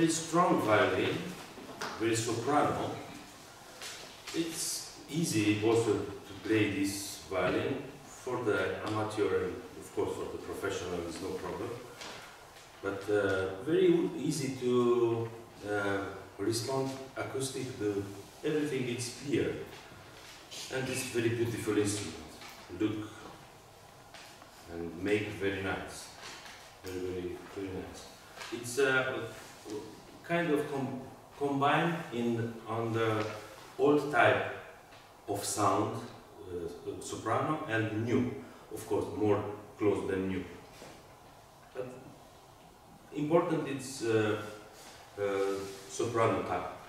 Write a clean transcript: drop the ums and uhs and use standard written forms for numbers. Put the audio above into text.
very strong violin, very soprano. It's easy also to play this violin for the amateur and of course for the professional is no problem. But very easy to respond acoustic, everything is clear. And it's very beautiful instrument. Look and make very nice. Very nice. It's kind of combined on the old type of sound, soprano and new, of course, more close than new. But important it's soprano type.